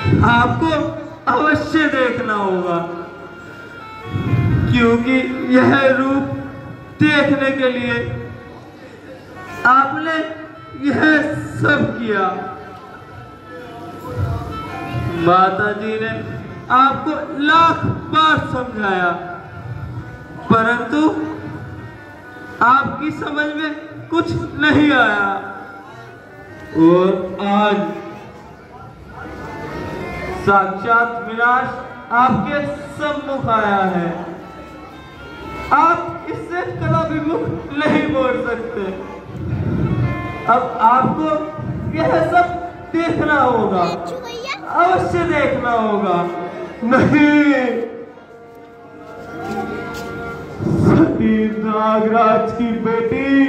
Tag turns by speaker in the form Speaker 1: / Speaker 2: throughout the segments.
Speaker 1: आपको अवश्य देखना होगा, क्योंकि यह रूप देखने के लिए आपने यह सब किया। माता जी ने आपको लाख बार समझाया, परंतु आपकी समझ में कुछ नहीं आया। और आज साक्षात विनाश आपके सम्मुख आया है। आप इससे कभी मुख नहीं मोड़ सकते। अब आपको यह सब देखना होगा, अवश्य देखना होगा। नहीं, सती नागराज की बेटी,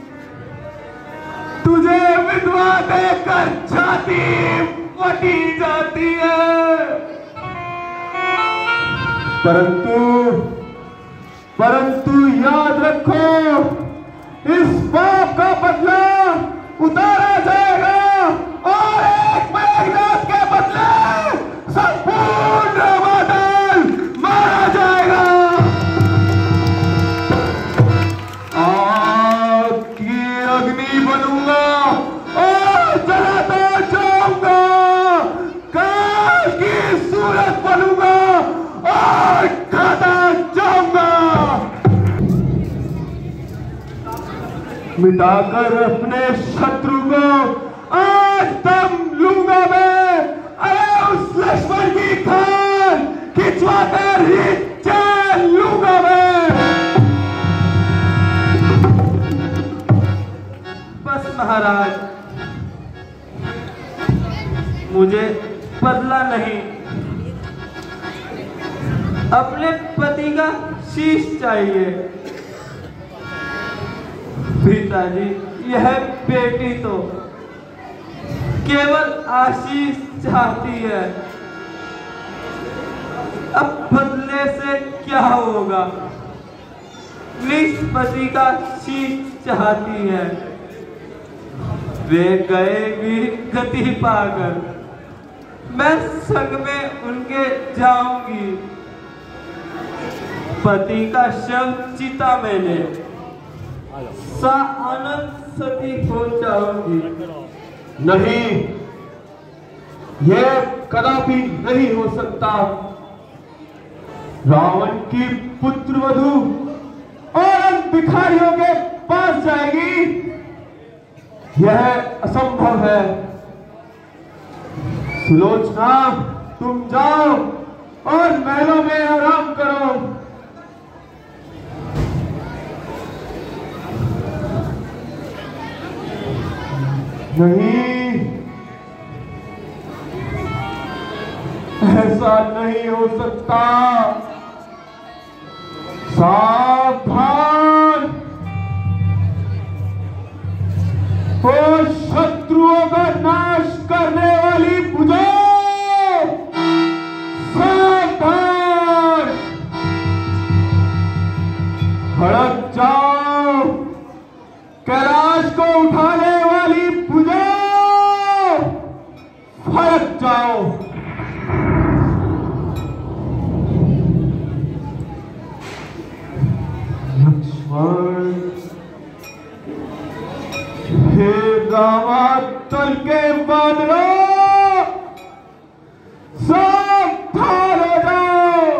Speaker 1: तुझे विधवा देकर छाती फटी जाती है, परंतु याद रखो, इस पाप का बदला उतारा जाएगा और एक मेघनाद के बदले संपूर्ण बादल मारा जाएगा। आग की अग्नि बनूंगा और जलाता जाऊंगा, काल की सूरत बनूंगा और खाता जाऊंगा। मिटाकर अपने शत्रु को आज दम लूंगा मैं। अरे उस लक्ष्मण की खान खिंचवाकर ही चैन लूंगा मैं। बस महाराज, मुझे बदला नहीं, अपने पति का शीश चाहिए। पिताजी, यह बेटी तो केवल आशीष चाहती है, अब बदले से क्या होगा। निष्पति का शीश चाहती है। वे गए भी गति पाकर, मैं संग में उनके जाऊंगी। पति का शव चिता मैंने सा आनंद सती हो जाऊंगी। नहीं, यह कदापि नहीं हो सकता। रावण की पुत्र वधू और भिखारियों के पास जाएगी, यह असंभव है। सुलोचना, तुम जाओ और महलों में आराम करो। नहीं, ऐसा नहीं हो सकता। सावधान, वो शत्रुओं का नाश करने वाली भुजा, सावधान, भड़क जाओ। कैलाश को उठाने वाली भुजा, भड़क जाओ। लक्ष्मण, हे रामातल के बादलों, सावधान हो जाओ।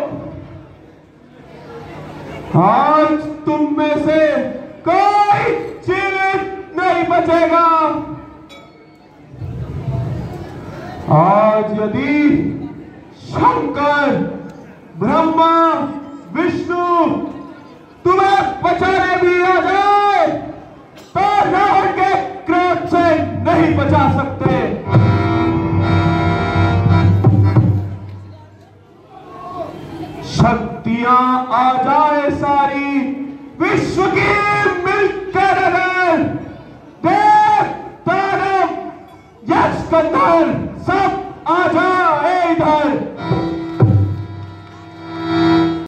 Speaker 1: आज तुम में से कोई जीवित नहीं बचेगा। आज यदि शंकर, ब्रह्मा, विष्णु तुम्हें बचाने भी आ जाए तो रावण के क्रोध से नहीं बचा सकते। शक्तियां आ जाए सारी विश्व की मिलकर, अगर देव, दानव, यक्ष, गंधर्व सब